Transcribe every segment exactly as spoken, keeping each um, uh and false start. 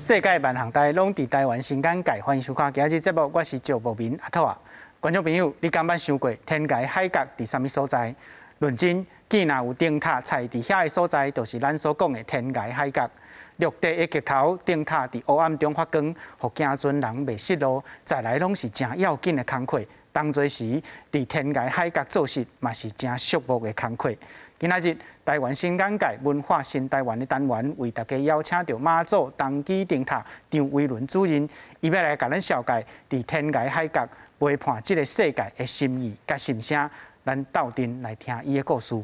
世界万航台拢伫台湾新眼界，欢迎收看今日节目，我是赵博民阿拓啊。观众朋友，你敢捌想过天涯海角伫啥物所在？论真，既若有灯塔踩伫遐个所在，就是咱所讲的天涯海角。陆地的石头灯塔伫黑暗中发光，互行船人袂失路。再来拢是真要紧的工课，当做时伫天涯海角做事，嘛是真肃穆的工课。今仔日台湾新眼界文化新台湾的单元，为大家邀请到马祖东基灯塔张维伦主任，伊要来甲咱绍介伫天涯海角陪伴这个世界的心意甲心声。咱斗阵来听伊的故事。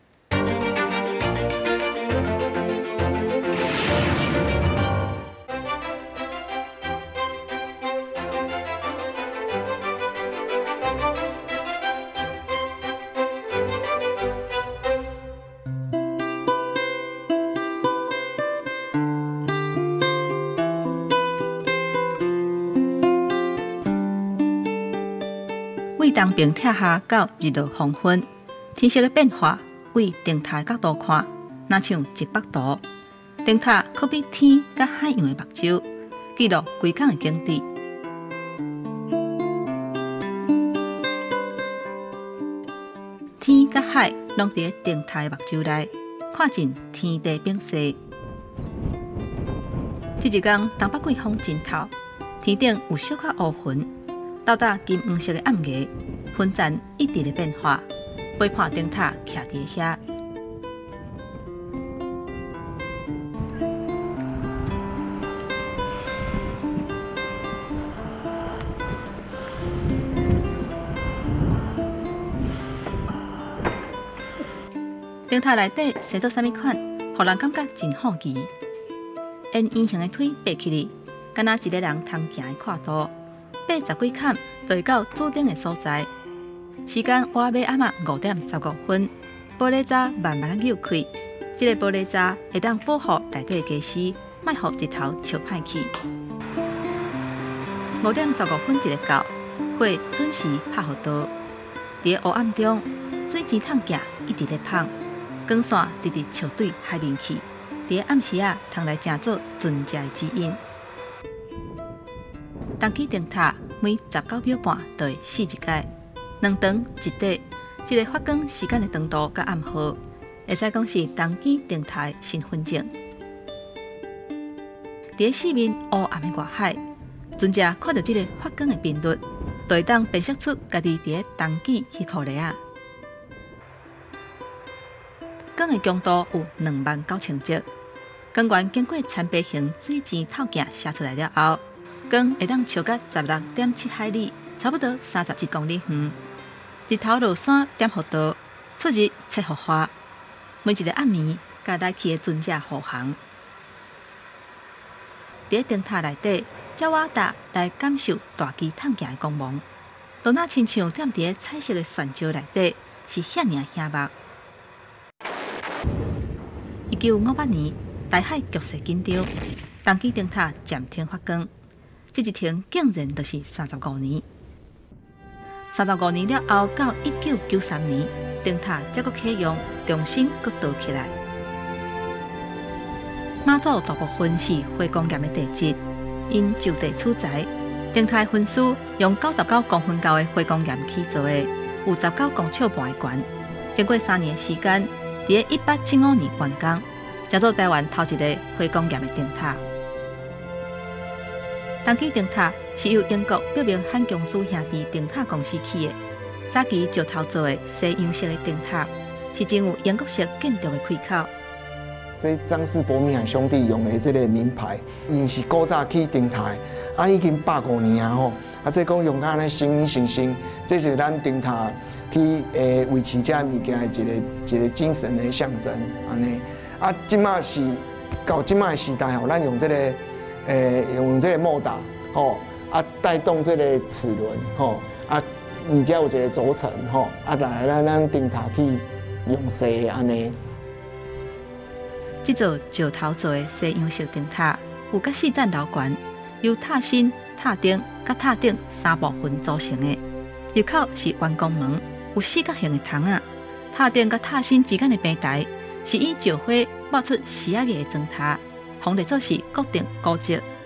为东平拆下到日落黄昏，天色的变化，为灯塔角度看，若像一幅图。灯塔可比天甲海洋的目睭，记录规港的景致。天甲海拢伫个灯塔的目睭内，看尽天地变色。这一天，东北季风真透，天顶有小可乌云。到达金黄色的暗夜，云层一直在变化，陪伴灯塔徛伫遐。灯塔内底生做啥物款，互人感觉真好奇。因圆形的腿爬起来，敢若一个人通行的跨度。八十几坎就会到指定的所在。时间晚尾暗仔五点十五分，玻璃闸慢慢扭开。这个玻璃闸会当保护内底的家私，莫互日头烧歹去。五点十五分一个到，火准时拍好刀。伫黑暗中，水钱桶架一直在放，光线直直笑对海面去。伫暗时啊，通来正做船只的指引。东基灯塔每十九秒半就会熄一解，两长一短，这个发光时间的长度甲暗号，会使讲是东基灯塔的身份证。伫四面黑暗的外海，船只看到这个发光的频率，就会当辨识出家己伫个东基迄颗粒啊。光的强度有两万九千只，光源经过参白型水钱透镜射出来了后。光会当超过十六点七海里，差不多三十一公里远。日头落山点互道，出日切互花。每一个暗暝，甲来去的船只护航。伫灯塔内底，鸟仔搭来感受大机探镜的光芒，都那亲像踮伫个彩色的船礁内底，是遐尔显目。一九五八年，大海局势紧张，东基灯塔暂停发光。这一停竟然就是三十五年。三十五年了后，到一九九三年，灯塔才阁启用，重新阁倒起来。马祖大部分是花岗岩的地质，因就地取材，灯塔分丝用九十九公分高的花岗岩起做的，有十九公尺半的悬。经过三年的时间，伫一八七五年完工，才做台湾头一个花岗岩的灯塔。东基灯塔是由英国伯明翰公司兄弟灯塔公司起的，早期石头做的西洋式的灯塔，是真有英国式建筑的开口。 这张氏伯明翰兄弟用的这个名牌，因是古早起灯塔的，啊已经百五年啊吼，啊这讲用安尼生意生生，这是咱灯塔去诶维持这物件的一个一个精神的象征，安尼。啊，即马是到即马的时代吼，咱用这个。诶，用这个莫达吼，啊带动这个齿轮吼，啊而且有一个轴承吼，啊来咱咱灯塔去用细安尼。 这座石头做的西洋式灯塔有甲四层楼悬，由塔身、塔顶甲塔顶三部分组成的。入口是弯弓门，有四角形的窗仔。塔顶甲塔身之间的平台是以石灰抹出细仔个的砖塔，红来做是固定固质。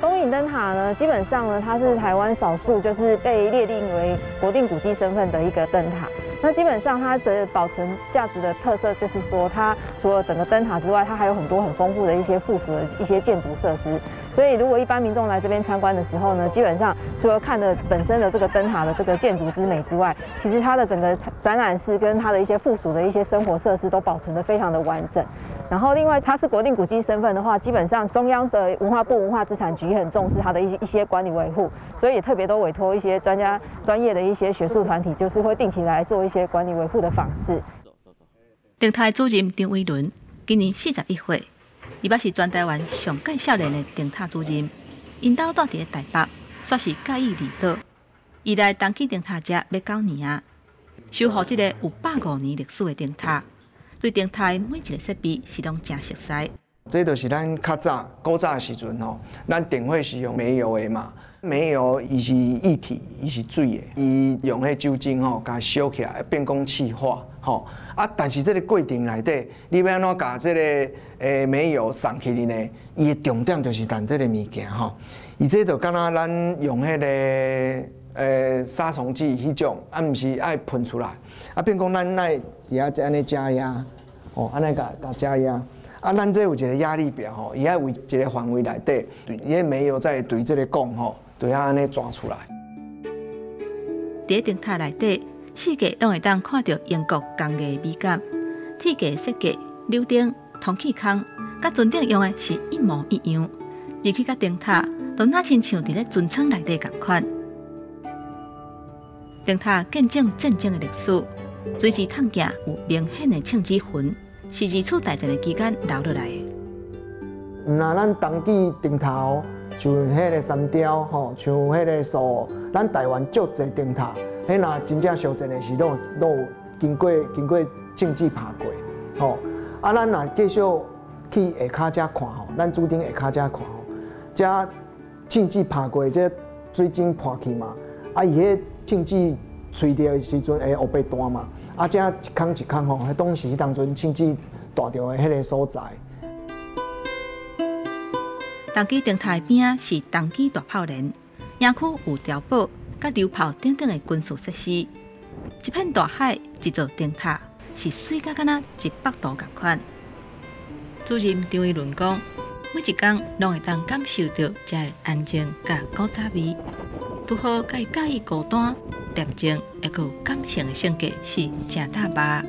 公影灯塔呢，基本上呢，它是台湾少数就是被列定为国定古迹身份的一个灯塔。那基本上它的保存价值的特色就是说，它除了整个灯塔之外，它还有很多很丰富的一些附属的一些建筑设施。所以，如果一般民众来这边参观的时候呢，基本上除了看的本身的这个灯塔的这个建筑之美之外，其实它的整个展览室跟它的一些附属的一些生活设施都保存得非常的完整。然后，另外它是国定古迹身份的话，基本上中央的文化部文化资产局也很重视它的一些一些管理维护，所以也特别都委托一些专家、专业的一些学术团体，就是会定期来做一些管理维护的访视。 灯塔主任张伟伦今年四十一岁，伊也是全台湾上介少年的灯塔主任。因家住伫台北，煞是介意离岛。伊来东起灯塔遮要九年啊，守护这个有百五年历史的灯塔。对灯塔的每一个设备是拢真熟悉。 这就是咱较早古早的时阵吼，咱电火是用煤油的嘛，煤油伊是液体，伊是水的，伊用迄酒精吼，甲烧起来变讲气化吼。啊，但是这个过程内底，你要安怎甲这个诶煤油送起哩呢？伊的重点就是等这个物件吼，伊这就敢若咱用迄个诶杀虫剂迄种，啊，毋是爱喷出来，啊，变讲咱爱伫遐安尼加压，哦，安尼甲甲加压。啊，咱这有一个压力表吼，伊爱为一个范围内底，伊个煤油再对这个管吼，对啊安尼转出来。 伫灯塔内底，四界拢会当看到英国工艺美感，铁架设计、柳灯、通气孔，甲船顶用的是一模一样。入去甲灯塔，都若亲像伫咧船舱内底共款。灯塔见证战争的历史，水池桶架有明显的庆之魂。是二次大战的期间留落来的。 那咱当地灯塔，像迄个山雕吼，像迄个树，咱台湾足侪灯塔，迄若真正上阵的是拢拢有经过经过政治拍过，吼。啊，咱若继续去下骹遮看吼，咱主顶下骹遮看吼，遮政治拍过，这水晶破去嘛，啊，伊迄政治吹掉的时阵会黑白弹嘛。啊，遮一空一空吼，迄当时当阵甚至大条的迄个所在。 东基灯塔边啊是东基大炮连，营区有碉堡、甲榴炮等等的军事设施。一片大海，一座灯塔，是水甲敢若一百度共款。主任张伟伦讲，每一工拢会当感受到遮的安静甲古早味，拄好甲伊介意孤单。恬静，还有感性的性格是正大巴。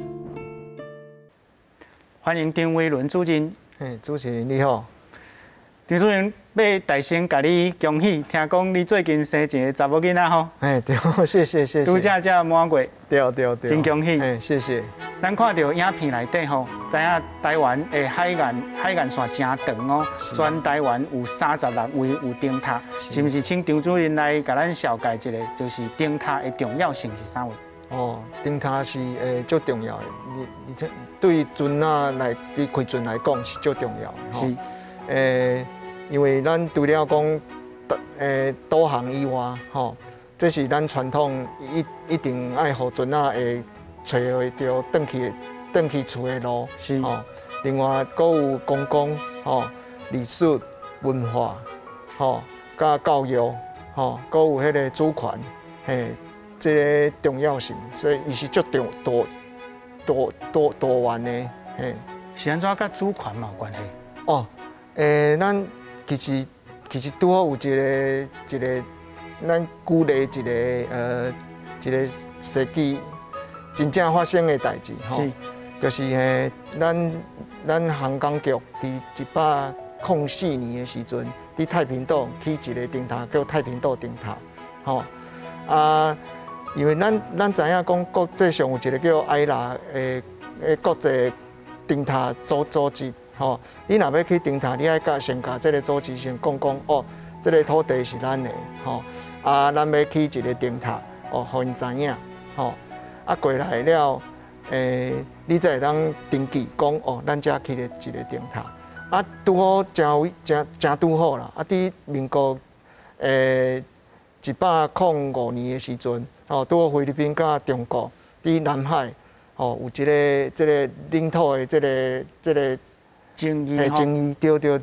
欢迎张伟伦主任。 嘿，主持人你好。 张主任要大声甲你恭喜，听讲你最近生一个查某囡仔吼。 哎，对，谢谢谢谢。 拄则才满月。 对对对。 真恭喜。 哎，谢谢。 咱看到影片内底吼，知影台湾的海岸海岸线真长哦，全台湾有三十六位有灯塔，是毋是？请张主任来甲咱小解一下，就是灯塔的重要性是啥物？ 哦，灯塔是诶最重要的，你你这对船啊来，你开船来讲是最重要的。是。诶，因为咱除了讲诶导航以外，吼，这是咱传统一一定爱互船啊会找会到转去转去厝的路。是。吼，另外佫有公共、吼历史、文化、吼甲教育，吼佫有迄个主权，嘿。这个重要性，所以伊是足重多多多多元的，嘿。 是安怎甲主权嘛有关系？ 哦，诶，咱其实其实拄好有一个一个咱鼓励一个呃一个世纪真正发生的代志吼，就是诶咱咱航港局伫一百零四年的时阵，伫太平岛起一个灯塔，叫太平岛灯塔，吼啊。因为咱咱知影讲国际上有一个叫埃拉诶诶国际灯塔组组织，吼，你若要去灯塔，你爱甲先甲这个组织先讲讲，哦，这个土地是咱的，吼，啊，咱要起一个灯塔，哦，互因知影，吼，啊过来了，诶，你才会当登记讲，哦，咱遮起了一个灯塔，啊，拄好真位真真拄好啦，啊，伫民国诶。一百零五年的时阵，哦，拄好菲律宾甲中国伫南海，哦，有一个即个领土的即个即个争议诶争议，对对对，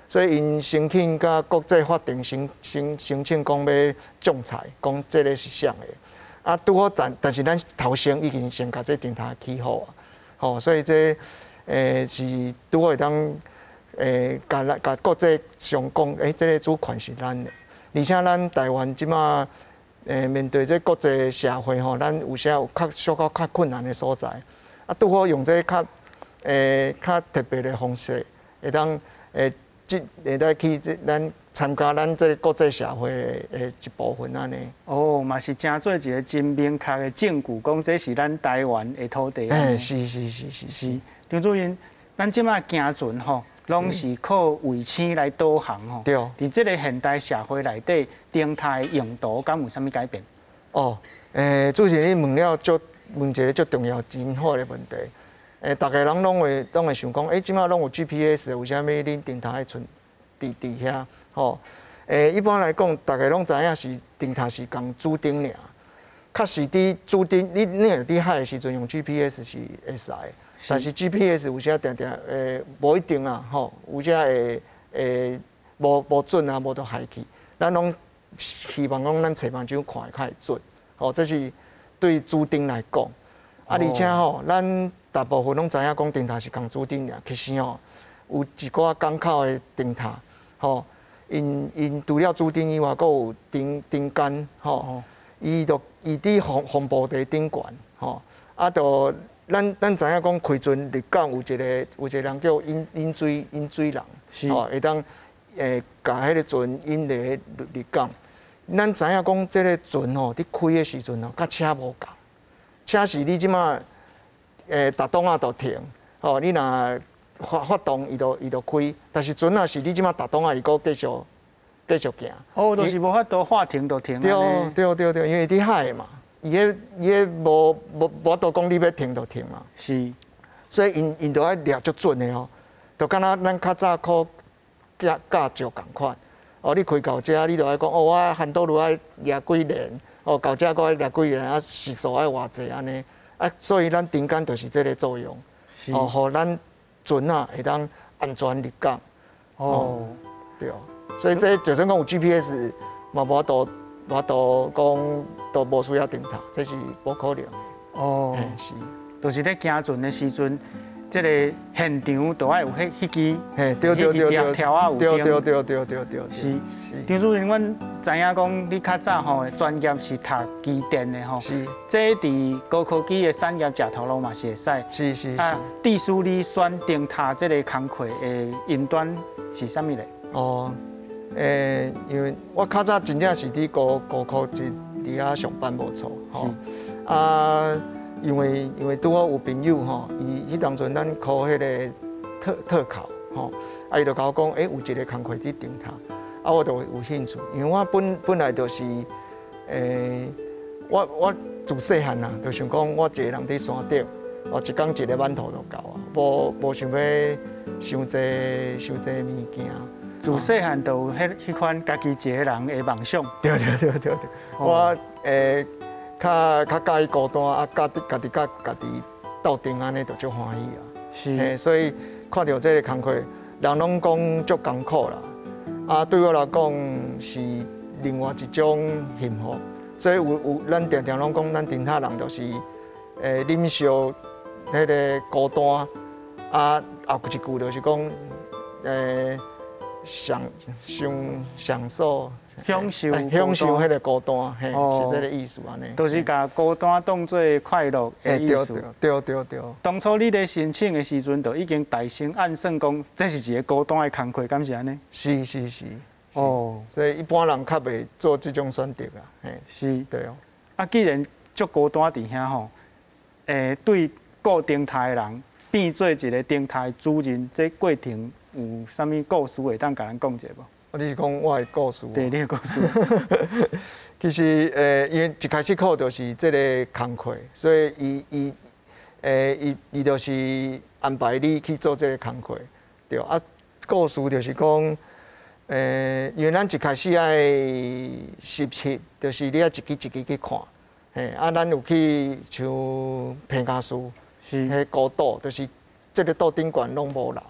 所以因申請甲國際法庭申申申請講要仲裁，講這個是像的。啊，拄好但但是咱頭先已經先甲這電台起好啊，吼，所以這誒、呃、是拄好會當誒甲咱甲國際上講，誒，這個主權是咱的，而且咱台灣即馬誒面對這國際社會吼，咱有些有較小可較困難的所在，啊，拄好用這較誒較特別的方式，會當誒。即會當去咱參加咱這個國際社會的一部分安尼。 哦，嘛是真做一個真明確的證據，講這是咱台灣的土地。 哎，是是是是是。 張主任，咱即馬行船吼，攏是靠衛星來導航吼。 對。 伫這個現代社會內底，燈塔的用途敢有啥物改變？哦， 誒，主持人問了足問一個足重要、真好的問題。誒，大家人攏會攏會想講，誒，即馬攏有 G P S， 為啥物恁電塔愛存佇佇遐？吼，誒，一般來講，大家攏知影是電塔是共主燈爾，確實佇主燈，你你若佇海的時陣用 G P S 是會使，但是 G P S 有時定定誒無一定啦，吼，有時會誒無無準啊，無就害去。咱攏希望講咱找目睭看會較會準，吼，這是對主燈來講。啊，而且吼，咱大部分攏知影講燈塔是共主燈爾，其實吼有一寡港口的燈塔，吼，因因除了主燈以外，佫有燈燈桿，吼，伊就伊佇防防波堤頂懸，吼，啊，就咱咱知影講開船入港有一個有一個人叫引引水引水人，吼，會當誒甲迄個船引入入港。咱知影講即個船吼，佇開的時陣吼，甲車無共。車是你即馬誒逐檔啊就停，吼，你若發發動伊就伊就開，但是船啊是你即馬逐檔啊伊閣繼續繼續行。 哦，就是無法度發停就停。 對對對對，因為佇海嘛，伊迄伊迄無無無法度講你要停就停嘛。 是， 所以因因就愛掠足準的吼，就敢若咱較早考駕駕照共款。哦，你開到遮，你就愛講哦，我hand倒落愛掠幾年。哦，到遮個掠幾年啊，時數愛偌濟安尼啊，所以咱燈桿就是這個作用，哦，互咱船啊會當安全入港。哦，對，所以這就算講有 G P S， 嘛無法度無法度講都無需要燈塔，這是無可能的。 哦，是，就是咧行船的時陣，這個現場都愛有迄迄支， 嘿，對對對對， 條啊有燈。 對對對對對對。 是。張主任，阮知影講你較早吼專業是讀機電的吼， 是。 這佇高科技的產業食頭路嘛是會使。 是是是。 啊，致使你選燈塔這個工課的因端是啥物咧？ 哦，誒，因為我較早真正是佇高高科技佇遐上班無錯，吼。啊，因為因為拄好有朋友吼，伊迄當陣咱考迄個特特考，吼，啊伊就甲我講，誒，有一個工課佇燈塔。啊，我就有興趣，因為我本本來就是，誒、欸，我我自細漢啊，就想講我一個人佇山頂，哦，一工一個饅頭就夠啊，無無想要傷濟傷濟物件。 自細漢就有迄迄款家己一個人的夢想。 對對對對對，哦、我誒較較介意孤單，啊，家己家己甲家己鬥陣安尼就足歡喜啊。是。誒，所以看到這個工課，人攏講足艱苦啦。啊，對我來講是另外一種幸福，所以有有咱常常攏講，咱燈塔人就是誒忍受迄個孤單，啊後一句就是講誒享享享受享受享受迄個孤單，嘿，是這個意思安尼。 就是把孤單當作快樂的意思。 對對對。 當初你咧申請的時陣，就已經大聲暗算講，這是一個孤單的工課，敢是安尼？ 是是是。 哦， 所以一般人較袂做這種選擇啦。嘿， 是。 對哦。 啊，既然足孤單佇遐吼，誒，對顧燈塔的人變做一個燈塔的主人，這過程有啥物故事會當甲咱講一下無？ 你是講我的故事？ 對，你的故事。 其實誒，因為一開始考就是這個工課，所以伊伊誒伊伊就是安排你去做這個工課，對啊。故事就是講誒，因為咱一開始愛實習，就是你愛一支一支去看，嘿，啊，咱有去像坪家樹，是迄孤島，就是這個島頂懸攏無人，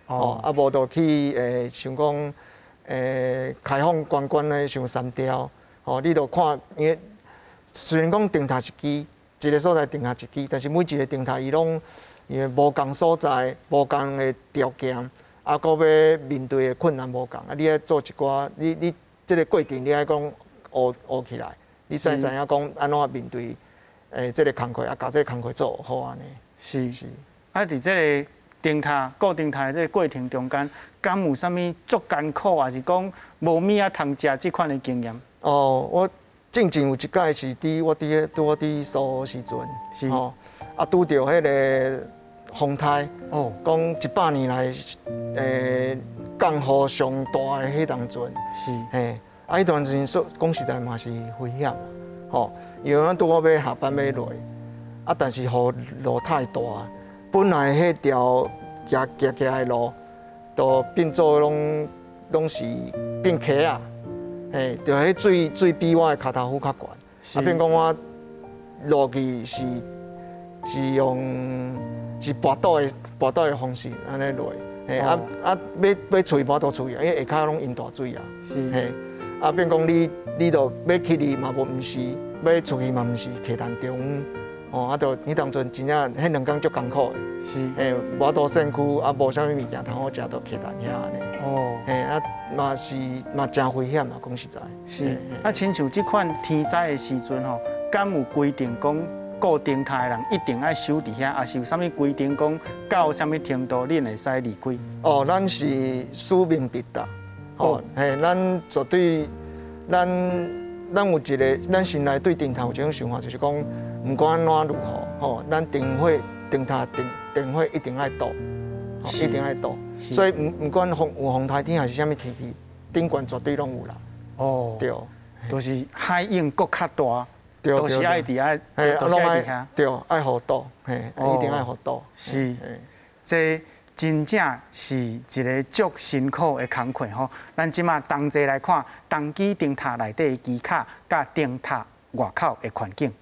哦，啊无就去诶，像讲诶开放观光的像三条，哦，你就看，因为虽然讲灯塔一支，一个所在灯塔一支，但是每一个灯塔伊拢因为无共所在、无共的条件，啊，搁要面对的困难无共，啊，你爱做一寡，你你这个过程你爱讲学学起来，你才知影讲安怎面对诶这个工课，啊，甲这个工课做好安尼。 是是，啊，伫这个灯塔固定塔的这个过程中间，敢有啥物足艰苦，还是讲无米啊通食这款的经验？ 哦，我正前有一届是伫我伫拄我伫苏时阵， 是吼，啊拄着迄个风台， 哦， 讲一百年来诶降雨上大的迄当阵， 是， 嘿，啊迄段时间说讲实在嘛是危险，吼，因为咱拄我要下班要落，啊但是雨落太大。本来迄条行行行的路，都变做拢拢是变溪啊，嘿，就迄水水比我的脚头虎较悬，啊变讲我落去是是用是跋倒的跋倒的方式安尼落，嘿啊啊要要出去无倒出去，因为下骹拢淹大水啊，嘿，啊变讲你你着要去哩嘛无毋是，要出去嘛毋是，溪潭中。哦，啊，就迄当阵真正迄两工足艰苦的， 是， 诶，无多身躯，啊，无啥物物件通好食，就徛单遐安尼。哦，诶，啊，嘛是嘛真危险啊，讲实在。 是，啊，亲像即款天灾的时阵吼，敢有规定讲固定塔的人一定爱守伫遐，还是有啥物规定讲到啥物程度恁会使离开？ 哦，咱是使命必达，哦，嘿，咱绝对，咱咱有一个，咱心内对灯塔有一种想法，就是讲。不管安怎如何，吼，咱灯火、灯塔、灯灯火一定爱倒，一定爱倒。所以唔唔管风有风台天还是啥物天气，顶悬绝对拢有啦。哦，对， 就是海影搁较大，都是爱伫爱，都是爱伫遐， 对，爱好倒，嘿，一定爱好倒。 是，这真正是一个足辛苦的工课吼。咱即马同齐来看东基灯塔内底的基卡，甲灯塔外口的环境。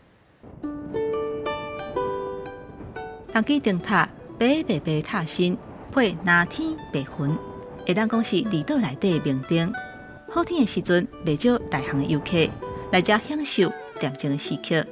东基灯塔白白白塔身，配蓝天白云，会当讲是离岛内底的明灯。好天的时阵，袂少内行的游客来遮享受恬静的时刻。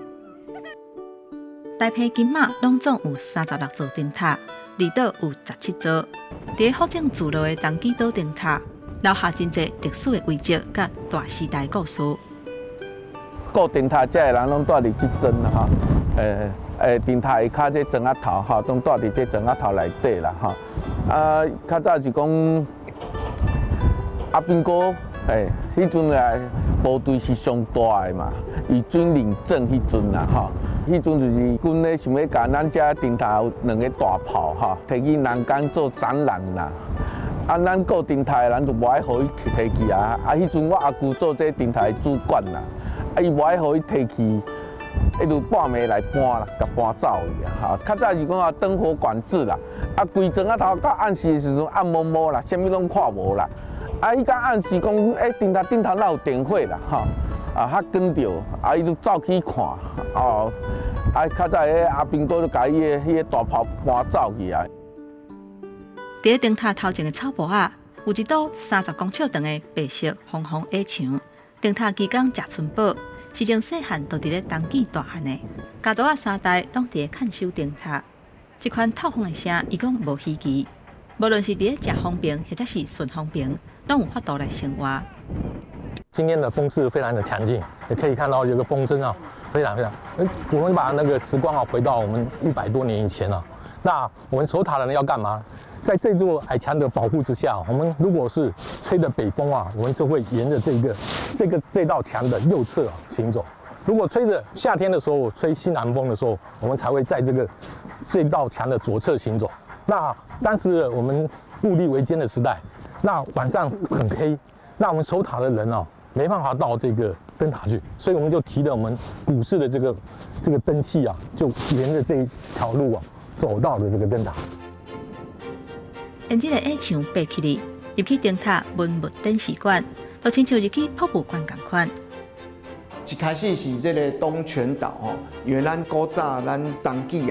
台北金马拢总有三十六座灯塔，离岛有十七座。伫福建自落的东基岛灯塔，留下真侪历史的遗迹甲大时代故事。 顾灯塔遮的人拢住伫即阵啦，哈，诶。诶，灯塔下骹这砖仔头吼，拢住伫这砖仔头内底啦，吼。啊，较早是讲阿兵哥，诶，迄阵啊部队是上大的嘛，以军领政迄阵啦，吼。迄阵就是军咧想要甲咱遮灯塔有两个大炮，吼，摕去南港做展览啦。啊，咱顾灯塔的人就无爱互伊摕去啊。啊，迄阵我阿舅做这灯塔的主管啦，啊，伊无爱互伊摕去。一路半暝来搬啦，甲搬走去啊！哈，较早是讲啊灯火管制啦，啊规砖仔头到暗时的时阵暗摸摸啦，啥物拢看无啦。啊，伊甲暗时讲，诶，灯塔顶头哪有电火啦？哈，啊较跟着，啊伊就走去看，哦，啊较早迄阿兵哥就甲伊个迄个大炮搬走去啊。 伫灯塔头前的草坡啊，有一堵三十公尺长的白色红红矮墙，灯塔基工食春宝。是从细汉都伫咧东基大汉的，家族啊三代拢伫咧看守灯塔。这款透风的声，伊讲无稀奇。无论是伫咧正风边，或者是顺风边，拢有法度来生活。 今天的风势非常的强劲，也可以看到有个风声啊，非常非常。我们把那个时光啊回到我们一百多年以前啊，那我们守塔的人要干嘛？在这座矮墙的保护之下，我们如果是吹的北风啊，我们就会沿着这个、这个这道墙的右侧、啊、行走；如果吹着夏天的时候吹西南风的时候，我们才会在这个这道墙的左侧行走。那当时我们物力维艰的时代，那晚上很黑，那我们守塔的人啊，没办法到这个灯塔去，所以我们就提着我们古式的这个这个灯器啊，就沿着这一条路啊，走到了这个灯塔。 因这个矮墙爬起来，入去灯塔文物展示馆，就亲像入去博物馆同款。 一开始是这个东泉岛吼，因为咱古早咱东基啊，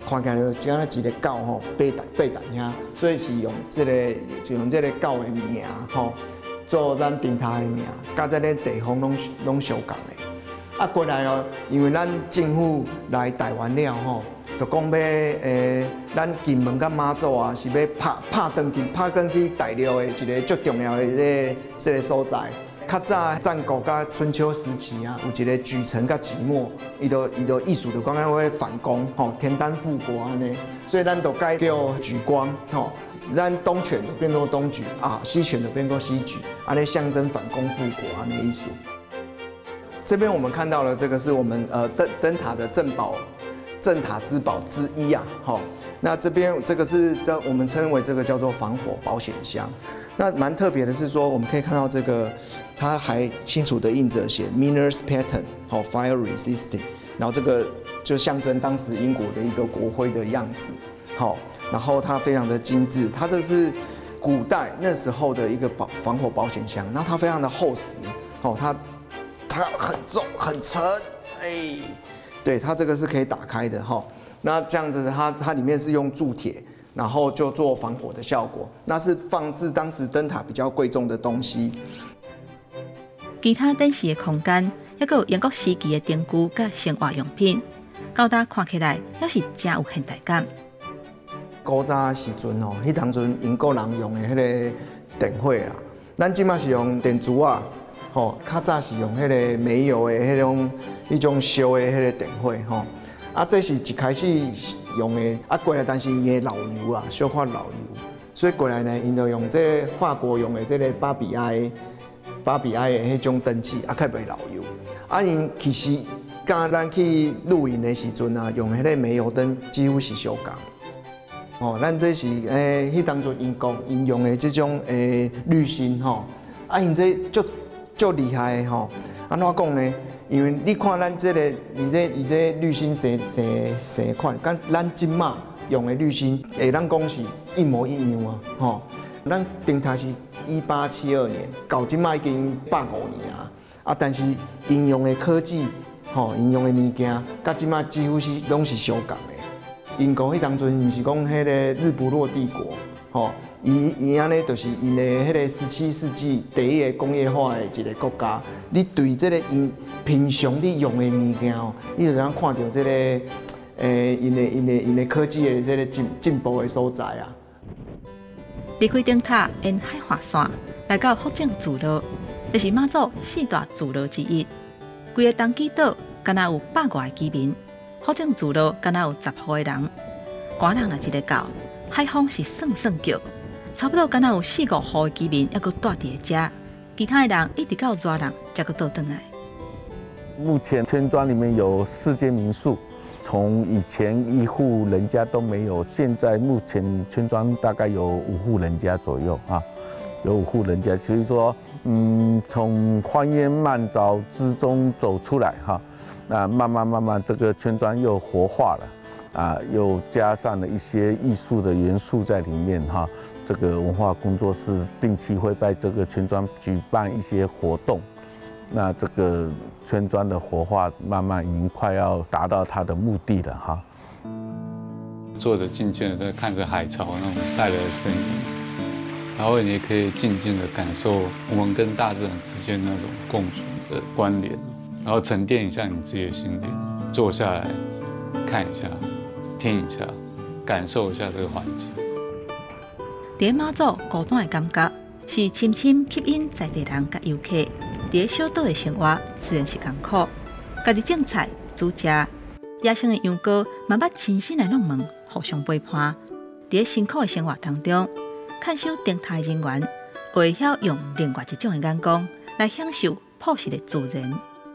看起来就像一个狗吼，八蛋八蛋遐，所以是用这个就用这个狗的名吼做咱灯塔的名，甲这个地方拢拢相共的。啊，过来哦，因为咱政府来台湾了吼，就讲要诶，咱金门甲马祖啊，是要拍拍登去，拍登去大陆的一个最重要的这个这个所在。较早战国甲春秋时期啊，有一个举城甲即墨，伊就伊就意思就讲咱要反攻，吼，天丹复国安尼，所以咱就改叫举光，吼，咱东犬就变做东举啊，西犬就变做西举，安尼象征反攻复国安尼意思。这边我们看到了，这个是我们呃灯灯塔的镇宝镇塔之宝之一啊，好，那这边这个是叫我们称为这个叫做防火保险箱。那蛮特别的是说，我们可以看到这个，它还清楚的印着写 Miner's Pattern， 好 ，Fire Resisting， 然后这个就象征当时英国的一个国徽的样子，好，然后它非常的精致，它这是古代那时候的一个保防火保险箱，那它非常的厚实，好，它它很重很沉，哎，对，它这个是可以打开的哈，那这样子它它里面是用铸铁。然后就做防火的效果，那是放置当时灯塔比较贵重的东西。 其他灯饰的空间，还有英国时期的灯具甲生活用品，高达看起来也是真有现代感。 古早时阵哦，迄当阵英国人用的迄个电火啊，咱即马是用电珠啊，吼，较早是用迄个煤油的迄种迄种烧的迄个电火吼。啊，这是一开始用的，啊过来，但是伊的老油啊，小可老油，所以过来呢，因就用这法国用的这个巴比埃、巴比埃的迄种灯器，啊，较袂老油。啊，因其实甲咱去露营的时阵啊，用迄个煤油灯几乎是相共。哦，咱这是诶，迄当阵因讲因用的这种诶滤芯吼，啊，因这足足厉害的吼，安怎讲呢？因为你看咱这个，伊这伊这滤芯生生生款，跟咱今嘛用的滤芯，会咱讲是一模一样啊，吼。咱灯塔是一八七二年，到今嘛已经百五年啊，啊，但是应用的科技，吼，应用的物件，甲今嘛几乎是拢是相共的。因讲迄当阵，毋是讲迄个日不落帝国，吼。伊伊安尼就是因的迄个十七世纪第一个工业化的一个国家，你对这个因平常你用的物件哦，你就通看到这个诶因的因的因的科技的这个进进步的所在啊。 离开灯塔沿海滑线来到福建自乐，这是马祖四大自乐之一。规个东基岛敢若有百外个居民，福建自乐敢若有十户个人，官人也一个到，海风是算算叫。差不多敢若有四五户的居民，还阁住伫遮，其他的人一直到热人才阁倒转来。 目前村庄里面有四间民宿，从以前一户人家都没有，现在目前村庄大概有五户人家左右啊，有五户人家，所以说，嗯，从荒烟蔓草之中走出来哈，那慢慢慢慢这个村庄又活化了，啊，又加上了一些艺术的元素在里面哈。这个文化工作室定期会在这个村庄举办一些活动，那这个村庄的活化慢慢已经快要达到它的目的了哈。 坐着静静的在看着海潮那种带来的声音，然后你也可以静静的感受我们跟大自然之间那种共存的关联，然后沉淀一下你自己的心灵，坐下来看一下，听一下，感受一下这个环境。 伫马祖孤单的感觉，是深深吸引在地人甲游客。伫小岛的生活虽然是艰苦，家己种菜煮食，野生的羊羔嘛捌亲身来弄门，互相陪伴。伫辛苦的生活当中，看守灯塔的人员会晓用另外一种的眼光来享受朴实的自然。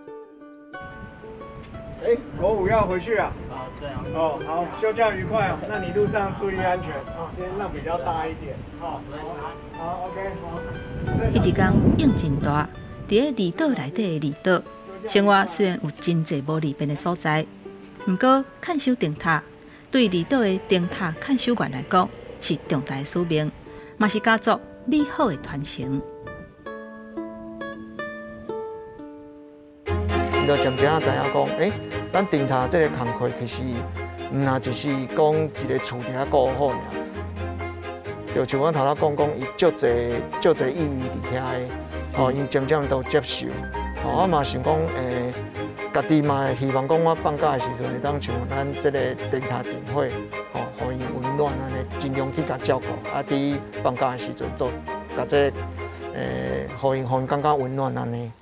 哎，国五要回去啊？啊，对啊。哦，好，休假愉快哦。那你路上注意安全啊，今天浪比较大一点。好，好 ，OK， 好。 迄一天影真大，伫个离岛内底的离岛，生活虽然有真侪无利便的所在，不过看守灯塔对离岛的灯塔看守员来讲是重大的使命，嘛是家族美好的传承。 就渐渐知影讲，诶、欸，咱灯塔这个工课其实毋若只是讲一个厝伫遐顾好尔。就像我头头讲讲，伊足侪足侪意义伫遐的，哦，因渐渐都接受。哦，我嘛想讲，诶、欸，家己嘛希望讲，我放假的时阵会当像咱即个灯塔灯火，哦，互因温暖安尼，尽量去甲照顾。啊，伫放假的时阵做，甲即、这个，诶、欸，互因互因感觉温暖安尼。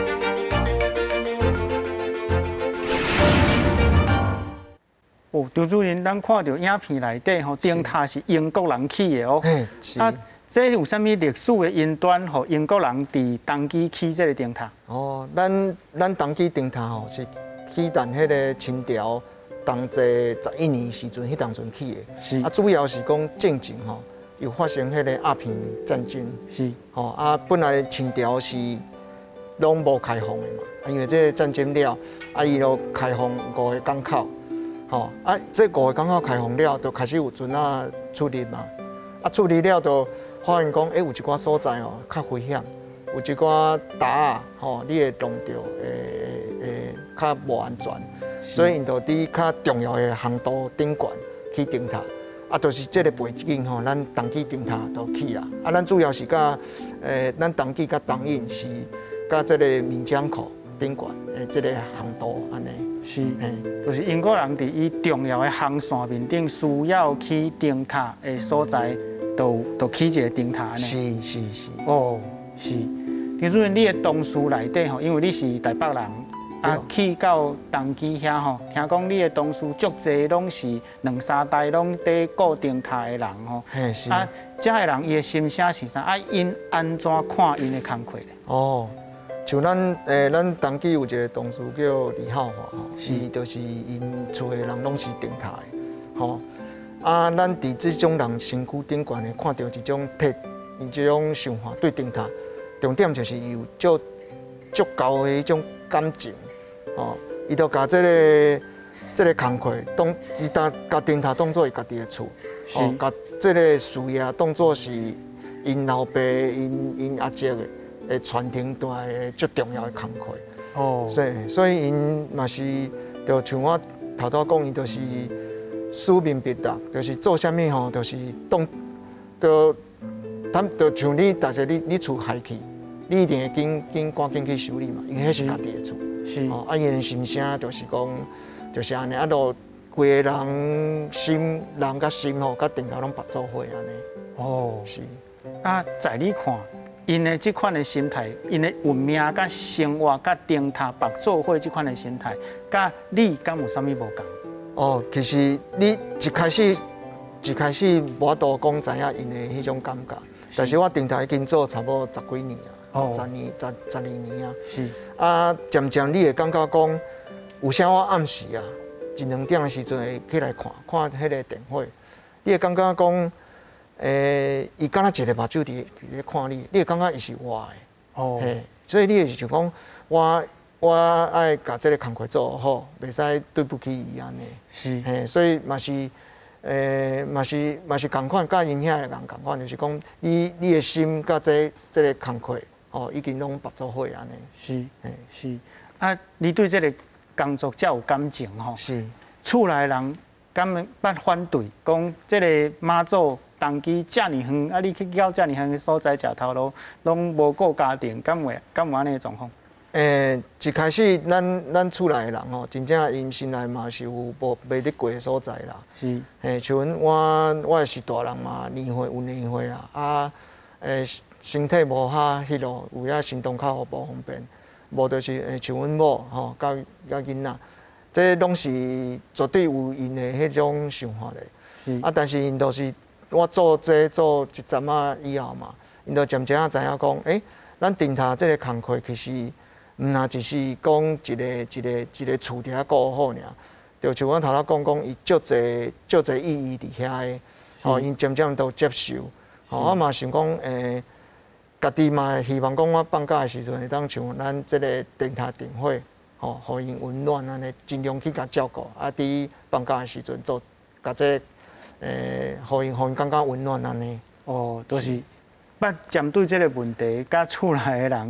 哦，张主任，咱看到影片内底吼，灯塔是英国人起的哦。 嘿，是。 啊，这有啥物历史的因端？吼，英国人伫东基起这个灯塔。 哦，咱咱东基灯塔吼是起咱迄个清朝同济十一年时阵，迄当阵起的。 是。啊， 主要是讲正正吼，有发生迄个鸦片战争。 是。吼啊，本来清朝是拢无开放的嘛，啊，因为这个战争了，啊，伊就开放五个港口。吼啊！这五个港口开放了，就开始有船啊出入嘛。啊，出入了就发现讲，哎、欸，有一寡所在哦较危险，有一寡搭啊，吼，你会撞到，诶诶，较无安全。所以因就伫较重要的航道顶悬起灯塔。啊，就是这个背景吼，咱东基灯塔都起啦。啊，咱主要是甲诶，咱东基甲东引是甲这个闽江口顶悬诶，这个航道安尼。 是，就是英国人伫伊重要的航线面顶需要起灯塔的所在，都都起一个灯塔呢。 是是是。 哦，是。张主任，你的同事内底吼，因为你是台北人，啊，去到东基遐吼，听讲你的同事足侪拢是两三代拢伫顾灯塔的人吼。 嘿是。 啊，遮的人伊的心声是啥？啊，因安怎看因的工课咧？ 哦。像咱诶，咱东基有一个同事叫李浩华吼，伊就是因厝诶人拢是灯塔的，吼。啊，咱伫即种人身躯顶悬的，看到一种铁，因即种想法对灯塔，重点就是有足足够的迄种感情，吼。伊就甲即个即个工课当，伊当甲灯塔当作伊家己的厝，吼，甲即个事业当作是因老爸、因因阿叔的。诶，传承大个最重要的工课。哦，所以所以因嘛是，就像我头头讲，伊就是使命必达，就是做啥物吼，就是当，就，他就像你，但是你你厝害去，你一定会紧紧赶紧去修理嘛，因为迄是家己的厝。是。哦，啊，因心声就是讲，就是安尼，啊，就规个人心人甲心吼，甲灯塔拢合作伙安尼。哦，是。 啊，在你看。因的这款的心态，因的运命、甲生活、甲灯塔合作伙这款的心态，甲你敢有啥物无共？ 哦，其实你一开始一开始无多讲知影因的迄种感觉，但是我灯塔已经做差不多十几年啊，哦，十年、十十二年啊。是。啊，渐渐你会感觉讲，有啥我暗时啊，一两点的时阵会起来看看迄个电话，你会感觉讲。诶，伊敢若一个目睭伫咧看你，你会感觉伊是我的，哦，嘿，所以你会想讲，我我爱甲这个工课做好，袂使对不起伊安尼。是，嘿，所以嘛是，诶，嘛是嘛是共款，甲因遐个人共款，就是讲，你你的心甲这这个工课，哦，已经拢合作伙安尼。是，嘿， 是。啊，你对这个工作遮有感情吼？是。厝内人敢捌反对，讲这个妈祖。东基遮尔远，啊！你去到遮尔远的所在食头路，拢无顾家庭，敢会敢有安尼的状况？ 诶，一开始咱咱厝内的人吼，真正因心内嘛是有无袂得过的所在啦。是。诶，像我我是大人嘛，年岁有年岁啊，啊，诶，身体无哈迄落，有影行动较无方便，无就是诶像阮某吼，甲甲囡仔，这拢是绝对有因的迄种想法的。是。啊，但是因都是。我做这做一阵仔以后嘛，因就渐渐啊知影讲，诶、欸，咱灯塔这个工课其实毋若只是讲一个一个一个厝伫遐顾好尔，就像我头头讲讲，伊足侪足侪意义伫遐的，吼，因渐渐都接受，吼，我嘛想讲，诶、欸，家己嘛希望讲，我放假的时阵会当像咱这个灯塔灯火，吼，互因温暖安尼，尽量去甲照顾，啊，伫放假的时阵做，甲这。诶，互因互因感觉温暖安尼。 哦，都是捌针对这个问题，甲厝内的人讲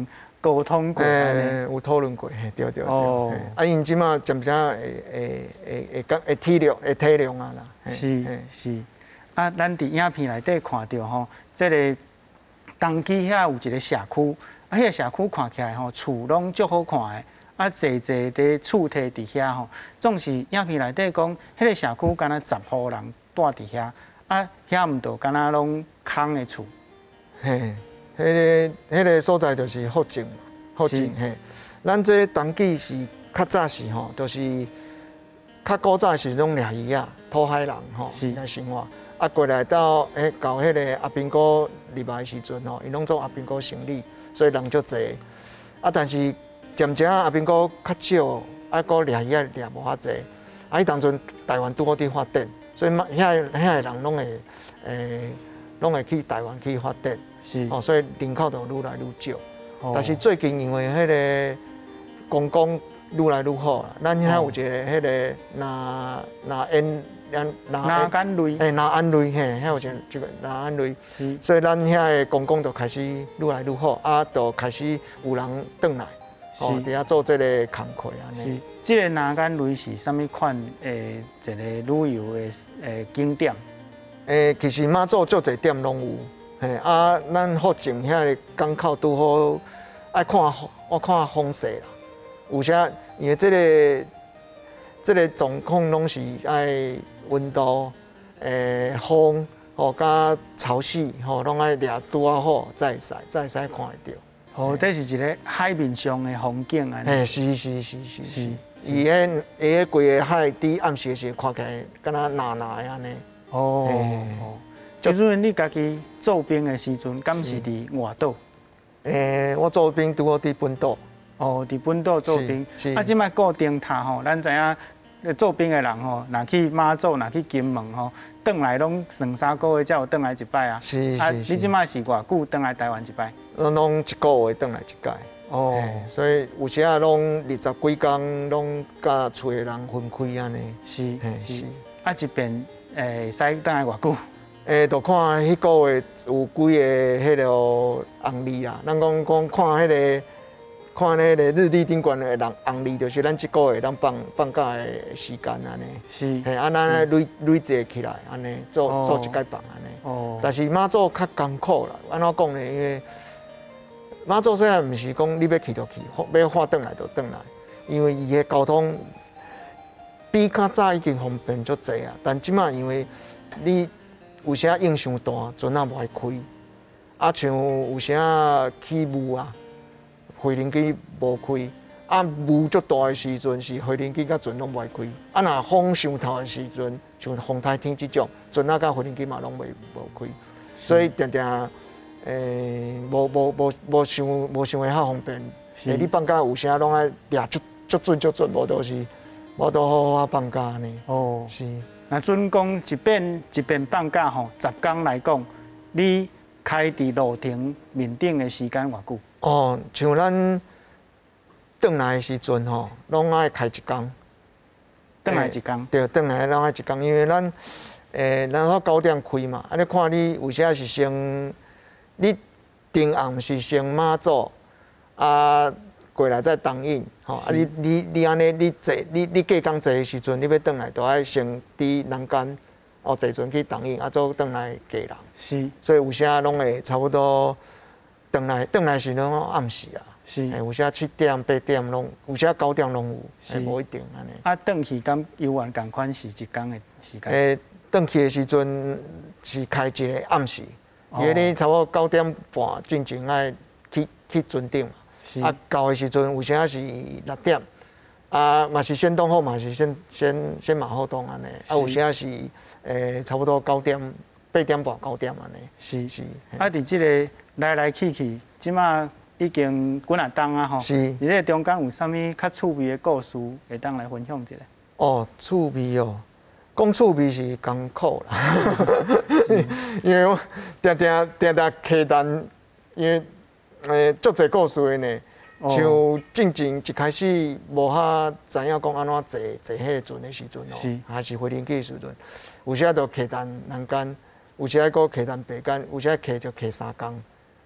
沟通过， 诶，有讨论过，嘿，对对哦对。啊，因即马渐渐会会会会讲会体谅会体谅啊啦。 是是。啊，咱伫影片内底看到吼，即个东基遐有一个社区，啊，迄个社区看起来吼，厝拢足好看的，啊，坐坐伫厝摕伫遐吼，总是影片内底讲，迄个社区敢若十户人住伫遐，啊，遐毋着敢若拢空的厝。 嘿，迄个迄个所在就是福井嘛，福井嘿。咱这东基是较早是吼，就是较古早是拢掠鱼啊，土海人吼来生活。啊，过来到诶，到迄个阿兵哥入来时阵吼，因拢做阿兵哥生理，所以人足济。啊，但是渐渐阿兵哥较少，啊，个掠鱼啊掠无遐济。啊，伊当阵台湾拄好伫发展，所以嘛，遐遐个人拢会诶，拢会去台湾去发展。 是。哦， 所以人口就愈来愈少。哦。但是最近因为迄个观光愈来愈好啦，咱遐有一个迄个那那因。 南安类， 诶，南安类，嘿，遐有一个这个南安类，所以咱遐的观光就开始愈来愈好，啊，就开始有人转来，哦，伫遐做这个工课安尼。 这个南安类是啥物款诶？一个旅游的诶景点？ 诶，其实马祖足侪点拢有，嘿，啊，咱福井遐个港口拄好，爱看我看风势啦，有些因为这个。这个状况拢是爱温度、诶风，吼加潮汐，吼拢爱掠拄啊好，才会使，才会使看会到。 哦，这是一个海面上的风景啊。 诶，是是是是是。伊迄伊迄规个海伫暗时时看起来，敢若蓝蓝的安尼。 哦哦。就阵你家己做兵的时阵，敢是伫外岛？ 诶，我做兵拄好伫本岛。 哦，伫本岛做兵。啊，即摆固定塔吼，咱知影。做兵的人吼，若去马祖，若去金门吼，转来拢两三个月才有转来一摆啊。 是是啊，你即摆是偌久转来台湾一摆？ 拢拢一个月转来一届。哦，所以有时啊，拢二十几工，拢甲厝的人分开安尼。 是是。啊，一遍诶，使转来偌久？ 诶，就看迄个月有几个迄个红利啦。咱讲讲看迄个。看迄个日历顶悬的人红利，就是咱即个月咱放放假的时间安尼。 是。 嘿，啊，咱累累积起来安尼，做做一届放安尼。哦。但是马祖较艰苦啦，安怎讲呢？因为马祖虽然毋是讲你要去就去，要换转来就转来，因为伊的交通比较早已经方便足济啊。但即马因为你有时影伤大，船也无爱开，啊，像有时起雾啊。飞轮机无开，啊雾足大的时阵是飞轮机甲船拢袂开，啊若风伤透的时阵，像风台天即种，船啊甲飞轮机嘛拢袂无开，所以定定诶无无无无想无想会较方便。诶，你放假有时拢爱掠足足准足准，无都是无都好好放假呢。哦，是。 那准讲一遍一遍放假吼，十天来讲，你开伫路程面顶的时间偌久？ 哦，像咱转来的时阵吼，拢爱开一工。 转来一工。 对，转来拢爱一工，因为咱诶，咱好九点开嘛，啊，你看你有时是先，你顶暗是先马祖，啊，过来再东引，吼，啊，你你你安尼，你坐你你过工坐的时阵，你要转来，都爱先伫南竿，哦，坐船去东引，啊，再转来过人。 是。所以有时拢会差不多。转来，转来是拢暗时啊，是，有时七点、八点拢，有时九点拢有，是无一定安尼。 啊，转去敢游玩共款是一工的时间？ 诶，转去的时阵是开一个暗时，因为你差不多九点半进前爱去去船顶嘛，啊，到的时阵有时是六点，啊，嘛是先动好，嘛是先先先马后动安尼，啊，有时是诶差不多九点、八点半、九点安尼。 是是，啊，伫即个。来来去去，即马已经几啊冬啊吼。是。伫咧中间有啥物较趣味的故事，会当来分享一下？ 哦，趣味哦，讲趣味是艰苦啦，因为我定定定定客单，因为诶足侪故事的呢。哦、像进前一开始无遐知影讲安怎坐坐迄个船的时阵哦，还是飞轮机的时阵，有时啊就客单南竿，有时啊搁客单北竿，有时啊客就客三工。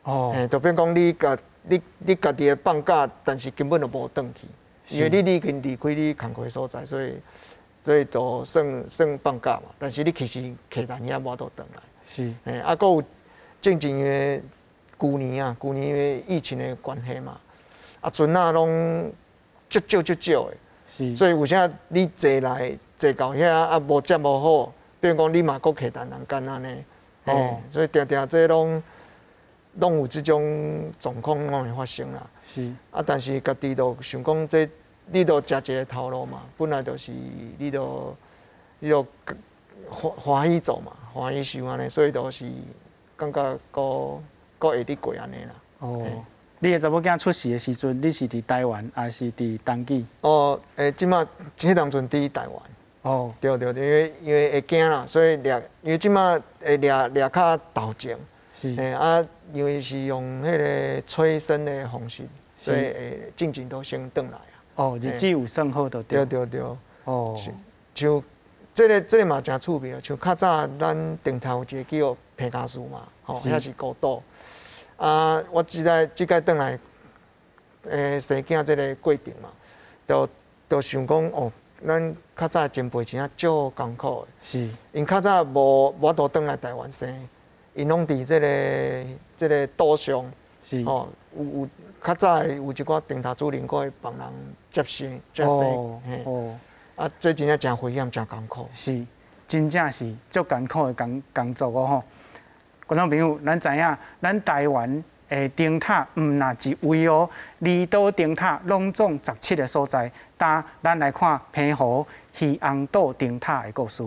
哦， 诶，就变讲你家你你家己的放假，但是根本就无转去，因为你已经离开你工作所在，所以所以就算算放假嘛。但是你其实客单也无倒转来。 是， 诶，啊，搁有正经因为旧年啊，旧年因为疫情的关系嘛，啊，船啊拢足少足少的， 是， 所以有啥你坐来坐到遐啊，无接无好，比如讲你嘛搁客单人干安尼，哦，所以定定这拢拢有即种状况拢会发生啦。 是，啊， 但是家己就想讲，这你都食一个头路嘛，本来就是你都你都欢欢喜做嘛，欢喜想安尼，所以就是感觉搁搁会得过安尼啦。 哦，你的查某囝出世的时阵，你是伫台湾还是伫东记？ 哦，诶，即马迄当阵伫台湾。 哦， 对对对，因为因为会惊啦，所以掠，因为即马会掠掠较投情。 是。 诶啊，因为是用迄个催生的方式，所以会进前都先转来啊。 哦，日子有算好就对。 对对对。 哦。 像这个这个嘛真趣味啊，像较早咱电台有一个叫皮卡斯嘛，吼，遐是孤岛。啊，我即个即个转来，诶，生囝这个过程嘛，就就想讲哦，咱较早前辈真啊足艰苦的。 是。 因较早无无都转来台湾生，因拢伫这个这个岛上。 是。 哦，有有较早有一寡电台主任，佫会帮人接生接生。哦。哦。啊，这真正真危险，真艰苦。 是，真正是足艰苦的工工作哦吼。观众朋友，咱知影，咱台湾的灯塔毋若一位哦，离岛灯塔拢总十七个所在。但咱来看澎湖渔翁岛灯塔的故事。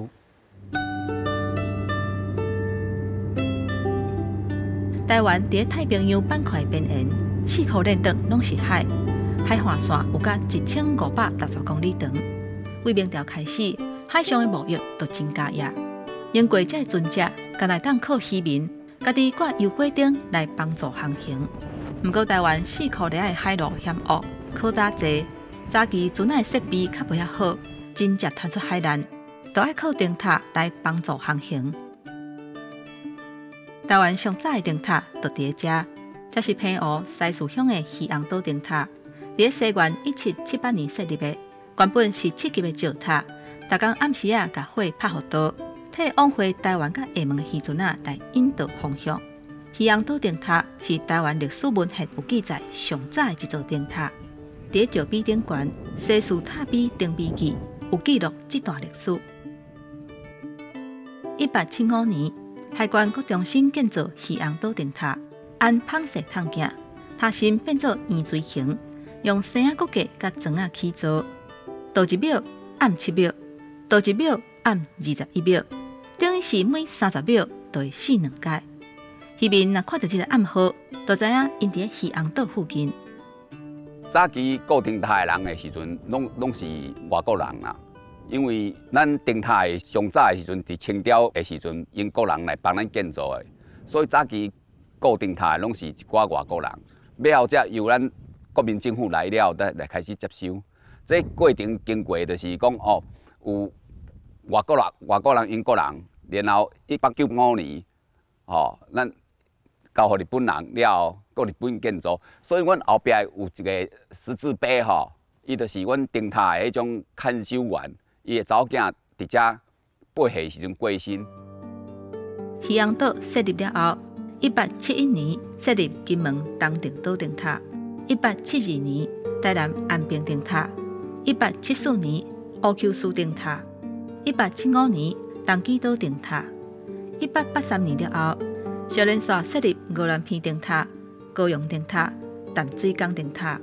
台湾伫太平洋板块边缘，四处连长拢是海，海岸线有甲一千五百六十公里长。为明朝开始，海上的贸易就增加呀。经过这船只，敢来当靠渔民，家己挂油火顶来帮助航行。不过台湾四库里的海路险恶，靠搭济，早期船的设备较不遐好，真接传出海难，就要靠灯塔来帮助航行。台湾上早的灯塔就伫遮，这是澎湖西屿乡的渔翁岛灯塔，伫西元一七七八年设立的。原本是七级的石塔，逐工暗时啊，甲火拍互倒，替往回台湾甲厦门的渔船啊来引导方向。渔翁岛灯塔是台湾历史文献有记载上早的一座灯塔，伫石碑顶悬《西蜀塔碑定碑记》有记录这段历史。一八七五年，海关阁重新建造渔翁岛灯塔，按螃蟹桶颈，塔身变作圆锥形，用生仔骨架甲砖仔起造。倒一秒暗七秒，倒一秒暗二十一秒，等于是每三十秒就会死两届。渔民若看到这个暗号，就知影因伫渔翁岛附近。 早期固定塔的人的时阵，拢拢是外国人啦，因为咱灯塔的上早的时阵，伫清朝的时阵，英国人来帮咱建造的，所以早期固定塔的拢是一寡外国人。尾后才由咱国民政府来了，才来开始接收。这过程经过就是讲哦，有外国人、外国人、英国人，然后一八九五年，哦，咱交互日本人了，搁日本建造，所以阮后壁有一个十字碑吼，伊就是阮灯塔的迄种看守员，伊的查某囝伫遮八岁时阵过身。 渔翁岛设立了后，一八七一年设立金门东定岛灯塔，一八七二年台南安平灯塔。一八七四年乌丘斯灯塔，一八七五年东基岛灯塔，一八八三年了后，小连续设立鹅銮鼻灯塔、高雄灯塔、淡水港灯塔。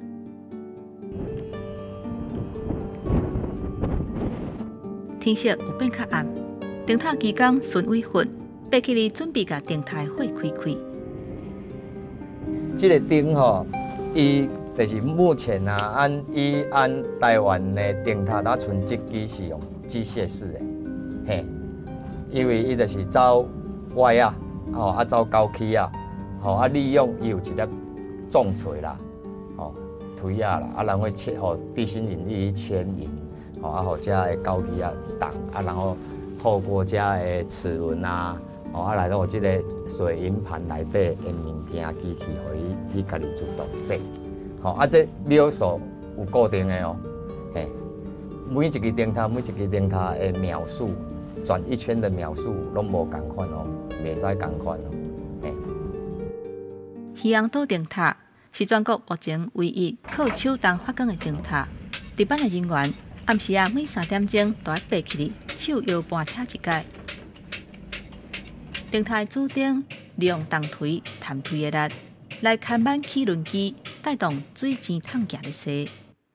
天色有变较暗，灯塔期间顺尾混，爬起嚟准备甲灯塔的火开开。 这个灯吼，伊。就是目前啊，按伊按台湾的灯塔，它存积机是用机械式的，嘿，因为伊就是走歪啊，吼啊走高起啊，吼啊利用伊有一粒重锤啦，吼推啊啦，啊然后牵吼地心引力牵引，吼啊互遮的高起啊动啊，然后透过遮的齿轮啊， 哦，啊来到即个水银盘内底的物件机器，互伊伊家己自动洗。吼、哦，啊这秒数有固定的哦，嘿，每一个灯塔每一个灯塔的秒数，转一圈的秒数拢无共款哦，袂使共款哦，嘿。 渔阳岛灯塔是全国目前唯一靠手动发光的灯塔。值班的人员暗时啊每三点钟都要爬起哩，手摇搬车一届。灯塔的主灯利用动推、弹推的力来牵挽起轮机，带动水钱桶架的势。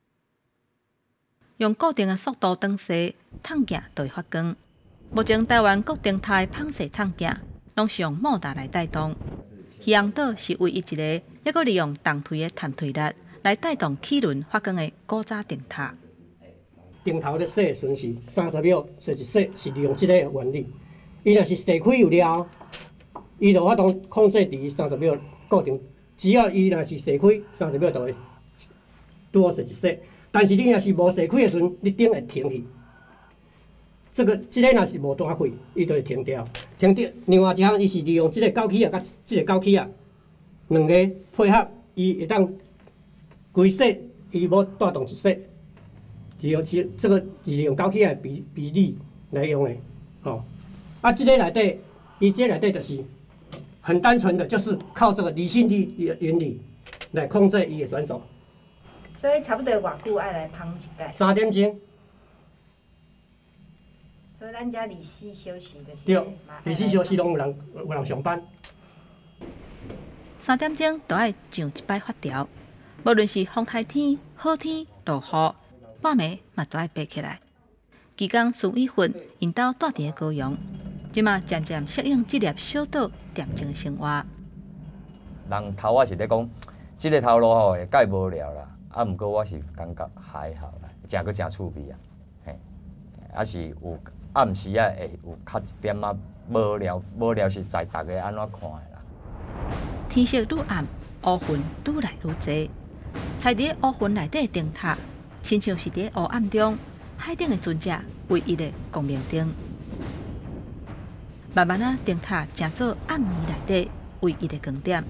用固定的速度转势，桶架就会发光。目前台湾各灯塔的放射桶架拢是用莫达来带动。渔阳岛是唯一一个还佫利用动推的弹推力来带动气轮发光的古早灯塔。 灯头咧洗的时阵是三十秒洗一洗，是利用即个原理。伊若是洗开有了，伊就法度控制伫三十秒固定。只要伊若是洗开，三十秒就会拄好洗一洗。但是你若是无洗开的时阵，你灯会停去。这个即、这个若是无单开，伊就会停掉。停掉。另外一项，伊是利用即个高气啊，甲即个高气啊两个配合，伊会当规洗，伊无带动一洗。利用这这个是利用高气啊比比例来用的，哦。啊，即、这个内底，伊即个内底就是很单纯的，就是靠这个离心力原理来控制伊的转手。 所以差不多偌久爱来芳一届？ 三点钟。 所以咱遮离死休息的是。 对，离死休息拢有人有人上班。 三点钟都爱上一摆发条，无论是风台天、好天、落雨，半暝嘛都爱爬起来。期间苏以训因兜住伫个高雄，即马渐渐适应这粒小岛恬静的生活。 人头我是咧讲，即、这个头路吼会介无聊啦，啊，毋过我是感觉还好啦，真佫真趣味啊，嘿，啊是有暗时啊会有较一点啊无聊，无聊是在大家安怎看的啦。 天色愈暗，乌云愈来愈济，踩伫乌云内底的灯塔，亲像是伫黑暗中海顶的船只唯一的光明灯。慢慢啊，灯塔成做暗暝内底唯一的光点。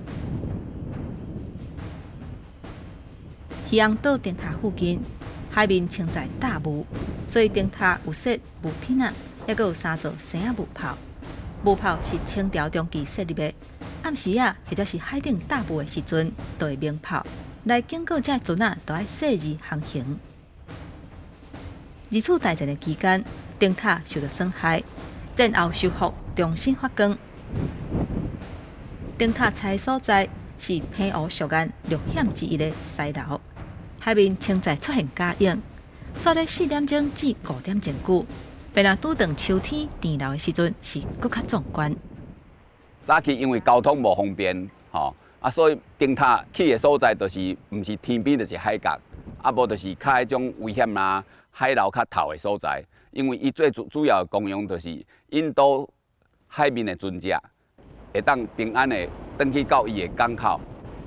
渔阳岛灯塔附近海面清在大雾，所以灯塔有设雾片仔，还佫有三座生仔雾泡。雾泡是清朝中期设立的，暗时啊或者是海顶大雾的时阵，就会鸣炮，来警告这船仔都爱细致航行。二次大战的期间，灯塔受到损害，战后修复，重新发光。灯塔踩的所在是平湖属岸略险之一的西楼，海面清在出现假影，锁咧四点钟至五点钟久。便若拄当秋天甜流的时阵，是搁较壮观。 早期因为交通无方便，吼啊，所以灯塔起的所在就是毋是天边，就是海角，啊无就是较迄种危险啊。海流较透的所在，因为伊最主主要的功用就是引导海面的船只会当平安的登去到伊的港口。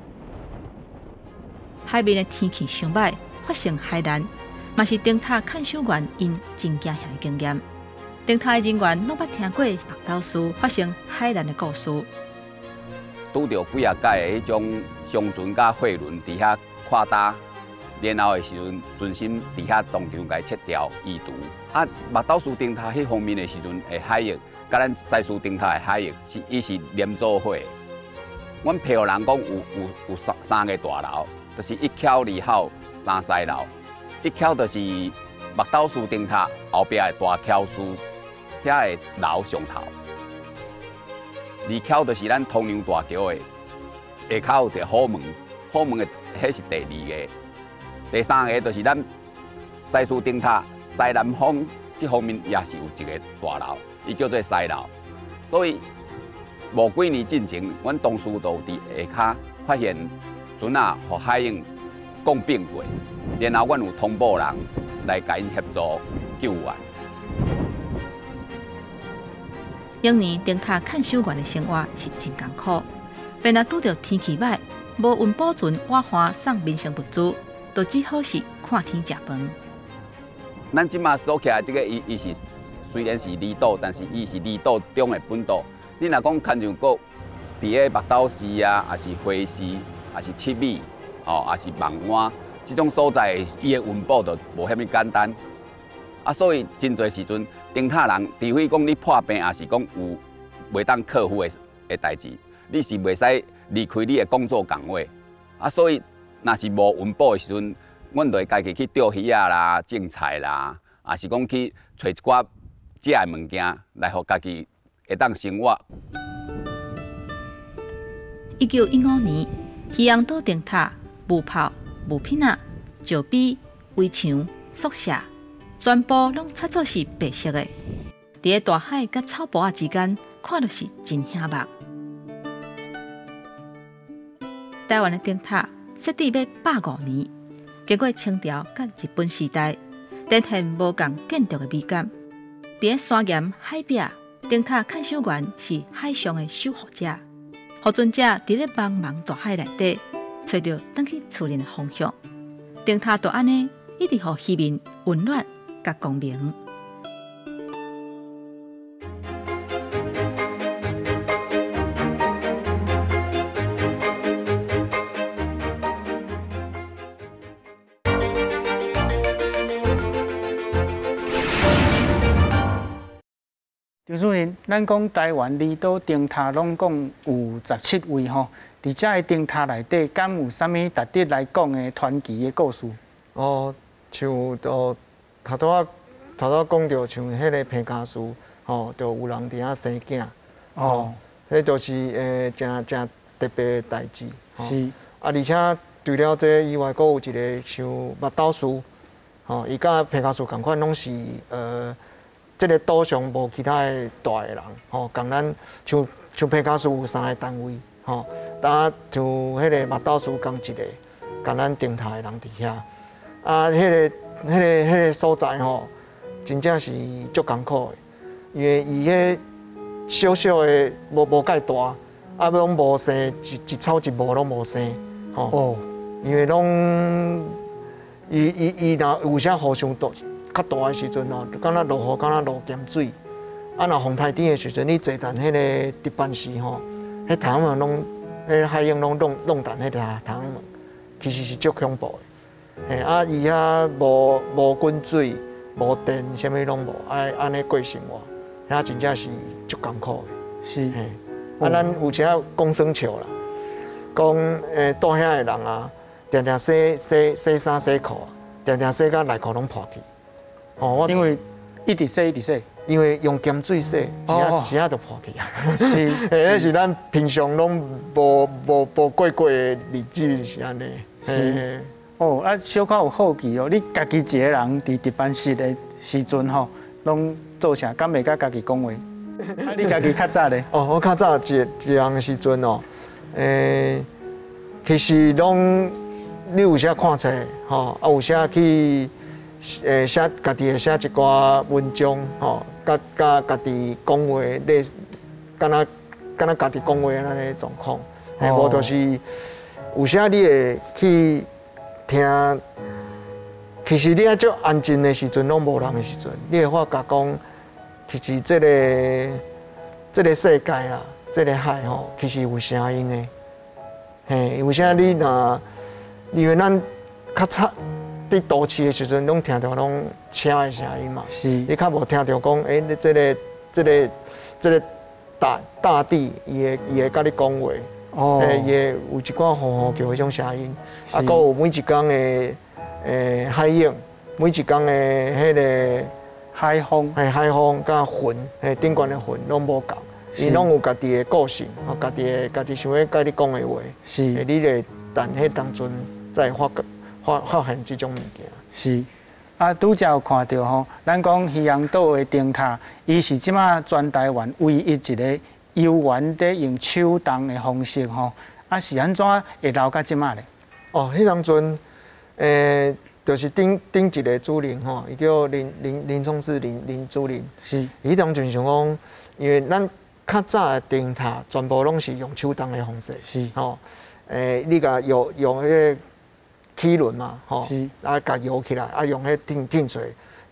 海面的天气伤歹，发生海难，嘛是灯塔看守员因真惊吓的经验。灯塔的人员拢捌听过白岛事发生海难的故事。 拄着几啊届的迄种商船甲货轮伫遐跨搭。然后的时阵，船身伫遐当场甲切掉移除。啊，目斗树灯塔迄方面的时阵，的海域，甲咱西树灯塔的海域是伊是连做伙。阮配合人讲有有有三三个大楼，就是一桥、二号、三西楼。一桥就是目斗树灯塔后壁的大桥树，遐的楼上头。二桥就是咱通梁大桥的下口有一个虎门，虎门的迄是第二个。第三个就是咱西树灯塔西南方这方面也是有一个大楼，伊叫做西楼。所以无几年进前，阮同事都伫下骹发现船仔和海涌共并过，然后阮有通报人来甲因协助救援。 永年灯塔看守员的生活是真艰苦，便若拄着天气歹，无运保存瓦花送民生物资。就只好是看天食饭。 咱即马所起来这个伊伊是虽然是离岛，但是伊是离岛中的本岛， 你若讲牵像个伫个目斗市啊，还是花市，还是七米，吼，还是望湾，即种所在，伊的温饱就无遐尼简单。啊，所以真侪时阵，灯塔人除非讲你破病，还是讲有袂当克服的的代志，你是袂使离开你的工作岗位。啊，所以若是无温饱的时阵，阮就会家己去钓鱼啊啦、种菜啦，也是讲去找一寡食的物件来互家己会当生活。 一九一五年，渔阳岛灯塔、木炮、木片仔、石碑、围墙、宿舍，全部拢擦做是白色的。伫个大海甲草埔仔之间，看落是真显目。台湾的灯塔设置要百五年，经过清朝甲日本时代，呈现无共建筑的美感。伫个山岩海壁，灯塔看守员是海上的守护者，护船者伫咧茫茫大海内底，找到返去厝里的方向。灯塔就安尼，一直互渔民温暖甲光明。 张主任，咱讲台湾离岛灯塔拢共有十七位吼，伫遮个灯塔内底，敢有啥物值得来讲的传奇的故事？ 哦，像都头拄仔头拄讲到像迄个彭家树，吼，就有人伫遐生囝，哦，迄就是诶，真真特别的代志。 是。 啊，而且除了这以外，阁有一个像麦斗树，吼，伊甲彭家树共款，拢是呃。即个岛上无其他的大个人，吼，共咱像像皮卡树有三个单位，吼，搭像迄个麦斗树共一个，共咱灯塔的人伫遐，啊，迄个、迄个、迄个所在吼，真正是足艰苦的，因为伊迄小小的无无介大，啊，拢无生一一草一木拢无生，吼，哦，因为拢伊伊伊若有啥雨伤大。较大的时阵哦，敢若落雨，敢若落咸水。啊，若风台顶的时阵，你坐等迄个值班时吼，迄太阳门拢，迄海涌拢弄弄淡迄个太阳门，其实是足恐怖的。嘿，啊，伊遐无无滚水、无电，啥物拢无，爱安尼过生活，遐真正是足艰苦的。 是。 嘿，啊，咱有时讲耍笑啦，讲诶，住遐的人啊，常常洗洗洗衫洗裤，常常洗到内裤拢破去。 哦，因为一直洗一直洗， 因为用咸水洗，一下一下就破去啊。 是， 迄是咱平常拢无无无过过的日子是安尼。 是。哦，啊，小可有好奇哦，你家己一个人伫值班室的时阵吼，拢做啥？敢袂甲家己讲话？啊，你家己较早咧？ 哦，我较早一一个人的时阵哦，诶，其实拢你有时看册吼，啊有时去。诶，写家己会写一寡文章，吼，甲甲家己讲话，类，敢若敢若家己讲话安尼状况，嘿，无就是有时你会去听，其实你啊足安静的时阵，拢无人的时阵，你会发觉讲，其实这个这个世界啦，这个海吼，其实有声音的，嘿，为啥你若因为咱较差。伫都市的时阵，拢听到拢车的声音嘛， 是。 你较无听到讲，诶、欸，你这个、这个、这个大大地，伊会伊会甲你讲话，哦，诶，伊会有一寡呼呼叫迄种声音，啊，搁有每一天的诶海涌，每一天的迄个海风， 诶海风甲云，诶顶悬的云拢无共，伊拢有家己的个性，吼，家己的家己想要甲你讲的话， 是。 诶，你咧等迄当阵再发觉。发发现这种物件是啊，拄则有看到吼，咱讲渔阳岛的灯塔，伊是即马全台湾唯一一个游园在用手动的方式吼，啊是安怎会留到即马咧？ 哦，迄当阵，诶，就是顶顶一个主任吼，伊叫林林林聪志林林主任， 是。 伊当阵想讲，因为咱较早的灯塔全部拢是用手动的方式， 是。 吼，诶，你甲用用迄个。齿轮嘛，吼，啊，甲摇起来，啊，用迄挺挺锤，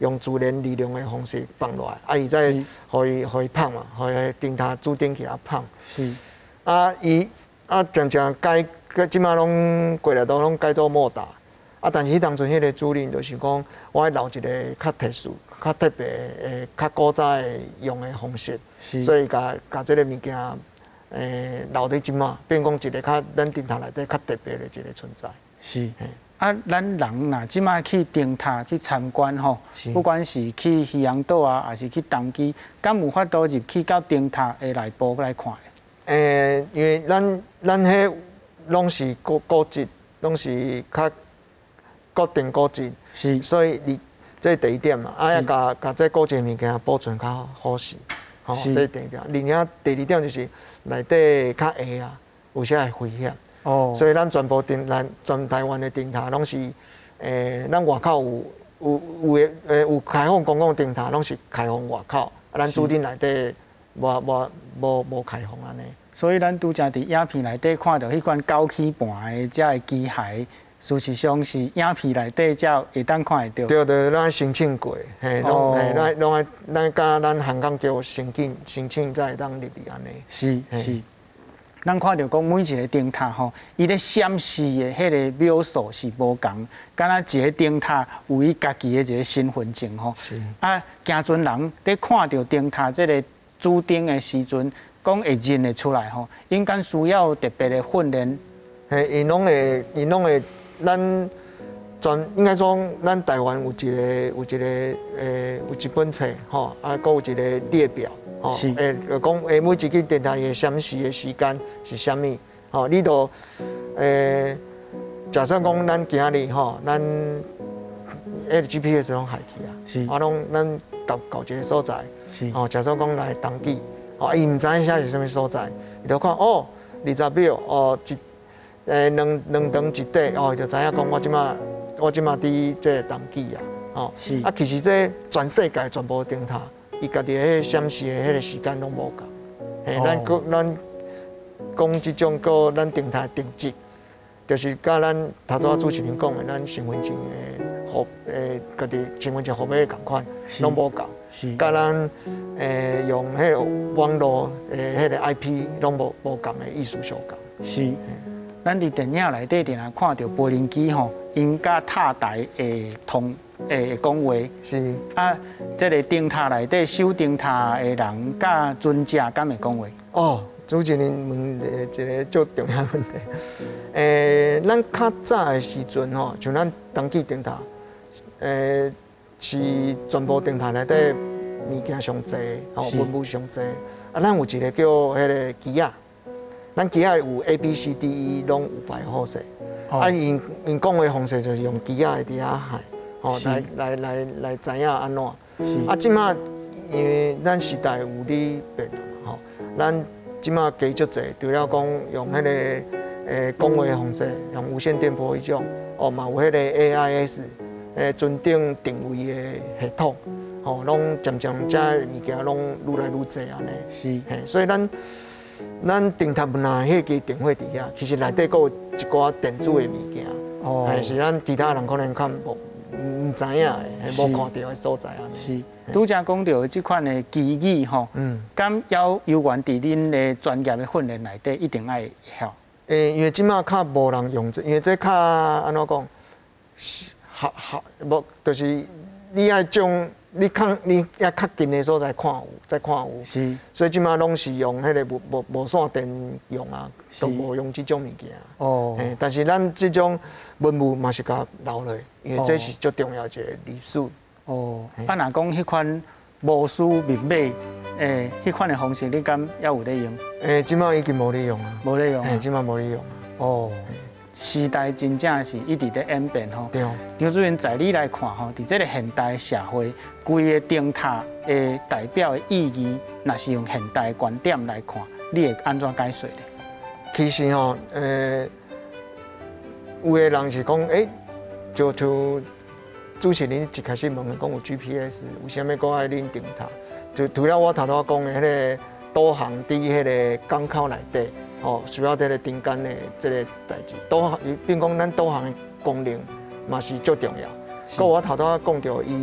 用自然力量的方式放落来，啊，伊再互伊互伊放嘛，互伊灯塔主顶起来放。是。啊，伊啊，渐渐改，个即马拢过来都拢改做莫达。啊，但是迄当阵迄个主任就是讲，我爱留一个较特殊、较特别诶、较古早诶用诶方式，所以甲甲即个物件诶留伫即马，变讲一个较咱灯塔内底较特别诶一个存在。是。啊，咱人呐，即马去灯塔去参观吼，不管是去渔阳岛啊，还是去东基，敢有法度入去到灯塔诶内部来看？诶，因为咱咱迄拢是古古迹，拢是较。固定古迹，是，所以你这第一点嘛，啊要甲甲这古迹物件保存较好势，吼，这第一点。另外第二点就是内底较矮啊，有些会危险。哦。所以咱全部灯，咱全台湾的灯塔拢是，诶，咱外口有有有诶诶有开放公共灯塔，拢是开放外口，啊，咱主顶内底无无无无开放安尼。所以咱拄则伫影片内底看到迄款高起盘的遮个机械。事实上是影片内底才会当看会到。对对，咱申请过，嘿，拢嘿，咱拢爱咱甲咱航港局申请申请才会当入去安尼。是是，咱看到讲每一个灯塔吼，伊咧闪示的迄个秒数是无共，敢若一个灯塔有伊家己的一个身份证吼。是。啊，行船人咧看到灯塔这个主灯的时阵，讲会认得出来吼，应该需要特别的训练。嘿，因拢会，因拢会。咱全应该说，咱台湾有一个有一个诶，有一本册吼，啊，搁有一个列表吼，诶，就讲诶，每一支电台的闪示的时间是啥物？吼，你都诶，假设讲咱今日吼，咱诶 G P S 拢害去啊，是，啊，拢咱到到一个所在，是，吼，假设讲来登记，吼，伊毋知影遐是啥物所在，伊就看哦，二十秒哦一。诶，两两长一短哦，就知影讲我即马我即马伫这登记啊，哦，是啊，其实这全世界全部灯塔，伊家己迄闪示的迄个时间拢无共，嘿，咱个咱讲即种个咱灯塔定级，就是甲咱头拄仔主持人讲的，咱身份证的号诶，家己身份证号码共款，拢无共，是，甲咱诶用迄个网络诶迄个 I P 拢无无共的意思相共，是。咱伫电影内底定来看到无人机吼，因甲塔台会通会讲话。是啊，这个灯塔内底守灯塔的人甲尊者敢会讲话？哦，主持人问一个最重要问题。诶，咱较早的时阵吼，像咱登记灯塔，诶是全部灯塔内底物件上济，吼文物上济。啊，咱有一个叫迄个机仔。咱机仔有 A B C D E 拢有排好势，啊因因讲的方式就是用机仔的底下海，吼来来来来知影安怎。啊，即马因为咱时代有咧变嘛，吼，咱即马加足济，除了讲用迄个诶讲话的方式，用无线电波迄种，哦嘛有迄个 A I S， 诶尊顶定位的系统，吼，拢渐渐遮物件拢愈来愈济安尼。是，嘿，所以咱。咱灯塔本来迄支电话伫遐，其实内底阁有一寡电子的物件，哦，还是咱其他人可能看无唔知影的，无看到的所在安尼。是，拄则讲到即款的机语吼，嗯，敢要有关伫恁的专业的训练内底一定爱晓。诶，因为即马较无人用这，因为这较安怎讲，好好无，就是你爱种。你看，你也较近的所在看有，再看有，是，所以即马拢是用迄个无无无线电用啊，都无用即种物件。哦，嘿，但是咱即种文物嘛是甲留落，因为这是最重要一个历史。哦，啊，若讲迄款无书密码，诶，迄款的方式，你敢还有咧用？诶，即马已经无咧用啊，无咧用，诶，即马无咧用啊。哦。时代真正是一直在演变吼。对。杨主任在你来看吼，伫这个现代社会，规个灯塔的代表的意义，若是用现代的观点来看，你会安怎解说呢？其实吼，呃，有的人是讲，诶、欸，就就主持人一开始问讲有 G P S， 有啥物搁爱恁灯塔？就除了我头头讲的迄个导航伫迄个港口内底。哦，需要这个灯杆的这个代志，导航，并讲咱导航的功能嘛是最重要。个我头头讲到伊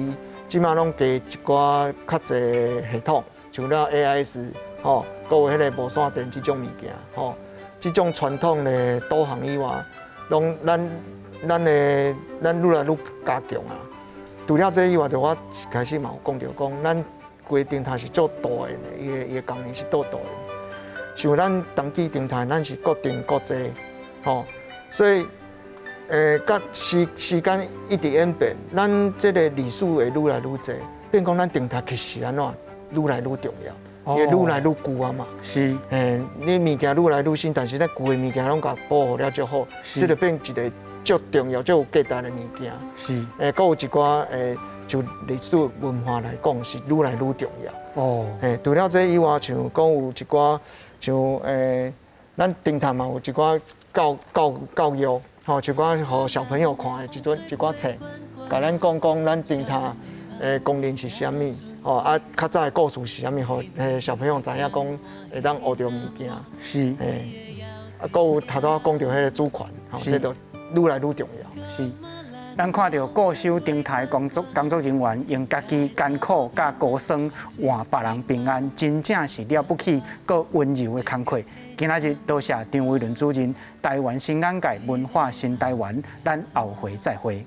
即马拢加一寡较侪系统，像了 A I S 吼，搁有迄个无线电即种物件吼，即种传统的导航以外，拢咱咱的咱愈来愈加强啊。除了这以外，就我一开始嘛有讲着讲，咱规灯塔是做大的，伊个伊个功能是做大的。像咱长期灯塔，咱是各定各济，吼，所以。诶，甲时时间一直演变，咱这个历史会愈来愈济，变讲咱灯塔其实安怎愈来愈重要，也愈来愈旧啊嘛。 是。 诶，你物件愈来愈新，但是咱旧的物件拢甲保护了就好，这就变一个足重要、足有价值的物件。 是。 诶，搁有一寡诶，就历史文化来讲是愈来愈重要。哦。诶，除了这以外，像讲有一寡像诶，咱灯塔嘛有一寡教教教育。吼，就讲互小朋友看的一阵一寡册，甲咱讲讲咱灯塔诶功能是啥物，吼啊较早的故事是啥物，互诶小朋友知影讲会当学着物件。是。诶，啊，搁有头拄讲着迄个主权，吼，这都愈来愈重要。 是。咱看到固守灯塔工作工作人员用家己艰苦甲高酸换别人平安，真正是了不起，搁温柔的工课。今仔日多谢张伟伦主任，台湾新眼界文化新台湾，咱后回再会。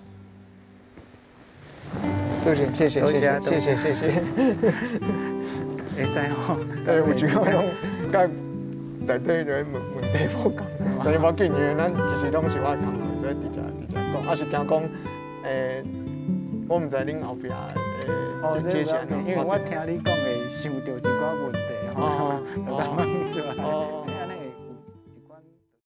谢谢谢谢谢谢谢谢谢谢。 会使吼， 诶，有时候拢甲内底就问问题无共，但是无紧，因为咱其实拢是我的工作，所以直接直接讲，啊是惊讲诶，我唔知恁后壁诶接下来， 因为我听你讲会想到一寡问题吼，就讲问出来。